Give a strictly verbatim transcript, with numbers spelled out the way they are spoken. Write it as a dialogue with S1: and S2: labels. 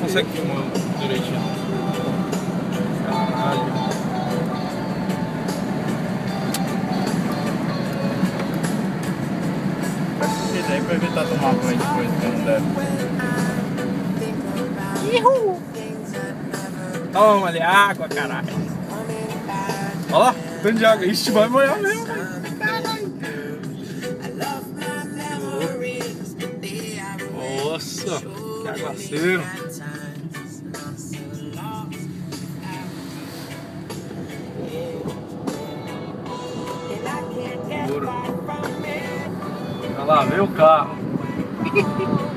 S1: consegue filmar direitinho. Caralho.
S2: Esse aí pra evitar tomar banho depois que não deve.
S1: Ihu! Toma ali água, caralho. Olha lá, tanto de água. Ixi, vai molhar mesmo, caralho. Nossa, que aguaceiro. Olha lá, veio o carro.